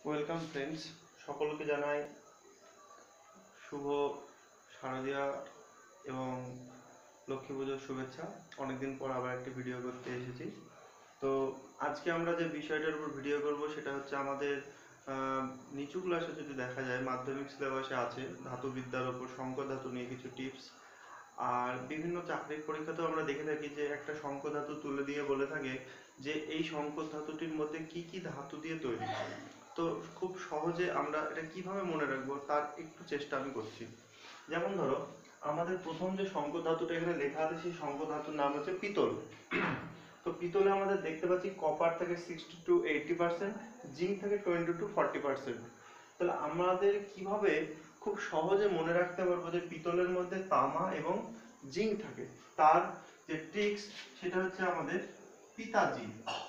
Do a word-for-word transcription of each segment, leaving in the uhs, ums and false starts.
Welcome friends, সকলকে জানাই শুভ শারদীয়া এবং লক্ষ্মী পুজোর শুভেচ্ছা। অনেকদিন পর আবার একটি ভিডিও করতে এসেছি। তো আজকে আমরা যে বিষয়টার উপর ভিডিও করব সেটা হচ্ছে আমাদের নিচু ক্লাসে যদি দেখা যায় মাধ্যমিক সিলেবাসে আছে ধাতুবিদ্যার ওপর সংকর ধাতু নিয়ে কিছু টিপস। আর বিভিন্ন চাকরির পরীক্ষাতেও আমরা দেখে থাকি যে একটা সংকর ধাতু তুলে দিয়ে বলে থাকে যে এই সংকর ধাতুটির মধ্যে কি কি ধাতু দিয়ে তৈরি। তো খুব সহজে আমরা এটা কিভাবে মনে রাখবো তার একটু চেষ্টা আমি করছি। যেমন ধরো, আমাদের প্রথম যে সংকর ধাতুটা এখানে লেখা আছে সেই সংকর ধাতুর নাম হচ্ছে পিতল। তো পিতলে আমাদের দেখতে পাচ্ছি কপার থেকে sixty to eighty percent, zinc থেকে টোয়েন্টি টু ফর্টি পার্সেন্ট। তাহলে আমাদের কিভাবে খুব সহজে মনে রাখতে পারবো যে পিতলের মধ্যে তামা এবং জিঙ্ক থাকে, তার যে ট্রিক্স সেটা হচ্ছে আমাদের পিতাজি।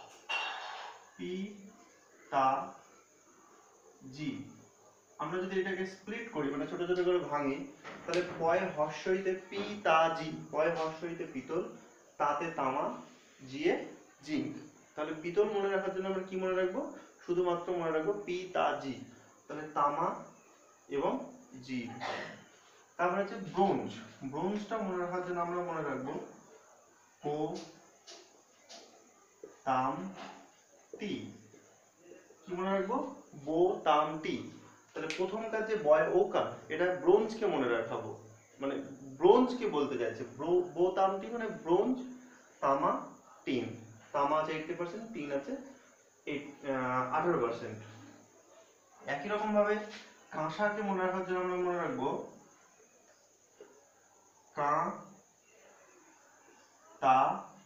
পিতা জি আমরা যদি এটাকে স্প্লিট করি, মানে ছোট ছোট করে ভাঙি, তাহলে পয় হর্ষইতে পিতাজি, পয় হর্ষইতে পিতল, তাতে তামা, জিয়ে জিঙ্ক। তাহলে পিতল মনে রাখার জন্য আমরা কি মনে রাখবো? শুধুমাত্র মনে রাখবো পিতাজি, তাহলে তামা এবং জি। তারপরে হচ্ছে ব্রোঞ্জ। ব্রোঞ্জটা মনে রাখার জন্য আমরা মনে রাখবো কো তাম টি। কি মনে রাখবো? বো তাম টি। তাহলে প্রথম কাজ যে বয় ওকার, এটা ব্রোঞ্জকে মনে রাখাবো, মানে ব্রোঞ্জকে বলতে চাইছে। বো তাম টি মানে ব্রোঞ্জ, তামা, টিন। তামা আছে এইটি পার্সেন্ট, টিন আছে আঠারো পার্সেন্ট। একই রকম ভাবে কাঁসাকে মনে রাখার জন্য আমরা মনে রাখবো কা তা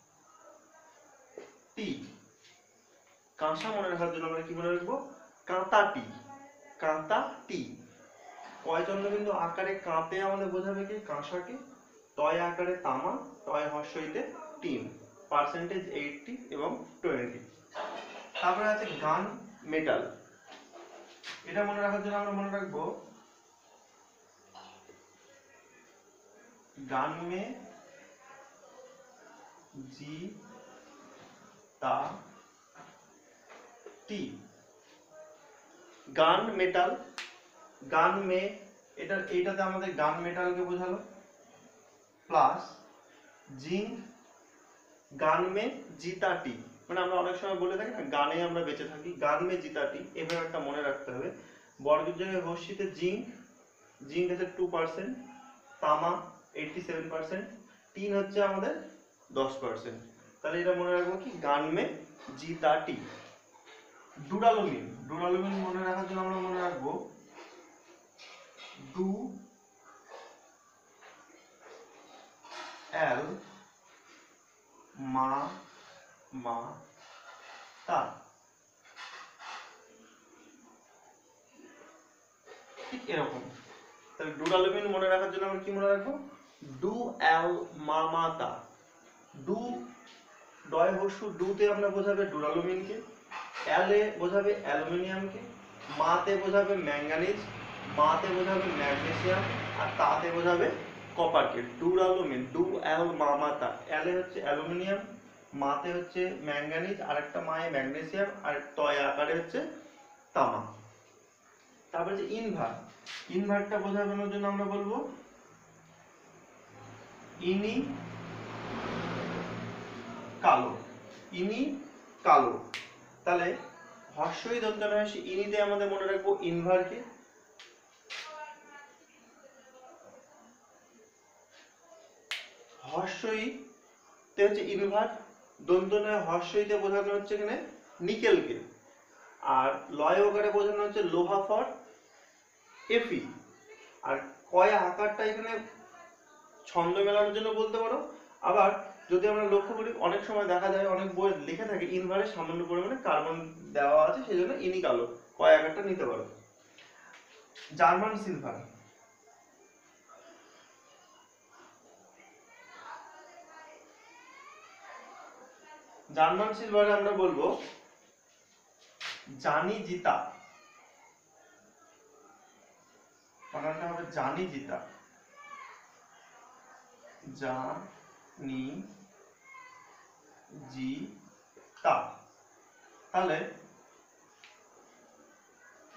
টি। কাঁসা মনে রাখার জন্য আমরা কি মনে রাখবো? কাঁতাটি, কাঁতাটি। কয় চন্দ্রবিন্দু আকারে কাঁতে আমাদের বোঝাবে কি? কাঁসাকে। তয় আকারে তামা, তয় হর্ষইতে টিন, পার্সেন্টেজ এইটটি এবং টোয়েন্টি। তারপরে আছে গান মেটাল। এটা মনে রাখার জন্য আমরা মনে রাখবো গান মে জি তা টি। গান মেটাল, গান মে, এটা এইটাতে আমাদের গান মেটালকে বোঝালো, প্লাস জিঙ্ক গান মে জিতাটি। মানে আমরা অনেক সময় বলে থাকি না গানে আমরা বেঁচে থাকি, গান মে জিতাটি, এভাবে একটা মনে রাখতে হবে। বর্গের জায়গায় হর্ষিতে জিঙ্ক, জিঙ্ক আছে টু পার্সেন্ট, তামা এইটটি সেভেন পার্সেন্ট, টিন হচ্ছে আমাদের দশ পার্সেন্ট। তাহলে এটা মনে রাখবো কি? গান মে জিতাটি। ডুরালুমিন, ডুরালুমিন মনে রাখার জন্য আমরা মনে রাখবো ডু এল মা মা তা। ঠিক এরকম। তাহলে ডুরালুমিন মনে রাখার জন্য আমরা কি মনে রাখবো? ডু এল মা মা তা। ডু ডয় হর্ষু, ডুতে আমরা বোঝাবে ডুরালুমিনকে, এলে বোঝাবে অ্যালুমিনিয়ামকে, মাতে বোঝাবে ম্যাঙ্গানিজ, মাতে বোঝাবে ম্যাগনেসিয়াম, আর তাতে বোঝাবে কপারকে। ডুরালুমিন, ডু এল মা মা তা। এলে হচ্ছে অ্যালুমিনিয়াম, মাতে হচ্ছে ম্যাঙ্গানিজ, আর একটা মায়ে ম্যাগনেসিয়াম, আর তয় আকারে হচ্ছে তামা। তারপরে যে ইনভার, ইনভারটা বোঝানোর জন্য আমরা বলবো ইনি কালো, ইনি কালো। তাহলে হর্ষই দন্তন হর্ষই ইনিতে আমাদের মনে রাখবো ইনভারকে, হর্ষই তে হচ্ছে ইনভার, দন্তনয় হর্ষইতে বোঝানো হচ্ছে এখানে নিকেলকে, আর লয় ওকারে বোঝানো হচ্ছে লোহা ফর এফি। আর কয় আকারটা এখানে ছন্দ মেলানোর জন্য বলতে পারো। আবার যদি আমরা লক্ষ্য করি, অনেক সময় দেখা যায় অনেক বই লিখে থাকে ইনভারে সামান্য পরিমাণে কার্বন দেওয়া আছে, সেই জন্য ইনি কালো, কয় আকারটা নিতে পারো। জার্মান সিলভার, জার্মান সিলভারে আমরা বলবো জানি জিতা, বানানটা হবে জানি জিতা, জানি জি তা। তাহলে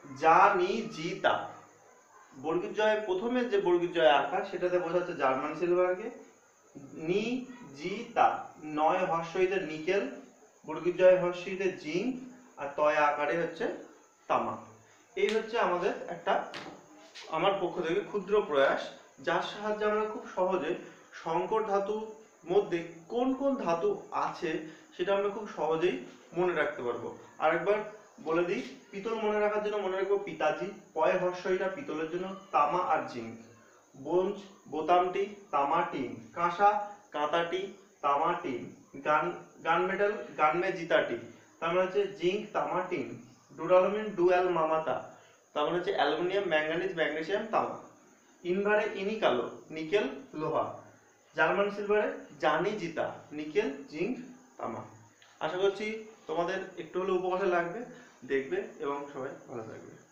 জানি জিতা, বর্গীর জয় প্রথমে যে বর্গীর জয় আঁকা সেটাতে বোঝা হচ্ছে জার্মান সিলভারকে। নি জিতা, নয় হর্ষইতে নিকেল, বর্গীর জয় হর্ষইতে জিঙ্ক, আর তয় আকারে হচ্ছে তামা। এই হচ্ছে আমাদের একটা আমার পক্ষ থেকে ক্ষুদ্র প্রয়াস, যার সাহায্যে আমরা খুব সহজে সংকর ধাতু মধ্যে কোন কোন ধাতু আছে সেটা আমরা খুব সহজেই মনে রাখতে পারবো। আরেকবার বলে দিই, পিতল মনে রাখার জন্য মনে রাখবো পিতাজি, পয় হর্ষইটা পিতলের জন্য, তামা আর জিঙ্ক, বোঞ্চ বোতামটি, তামা টিন, কাঁসা কাঁতাটি, তামা টিন, গান গান মেটাল গানমে জিতাটি, তার মানে হচ্ছে জিঙ্ক তামা টিন, ডুরালুমিন ডুয়াল মামাতা, তার মানে হচ্ছে অ্যালুমিনিয়াম ম্যাঙ্গানিজ ম্যাগনেসিয়াম তামা, ইনভারে ইনিকালো নিকেল লোহা, জার্মান সিলভারে জানি জিতা নিকেল জিঙ্ক তামা। আশা করছি তোমাদের একটু হলেও উপকারে লাগবে, দেখবে এবং সবাই ভালো থাকবে।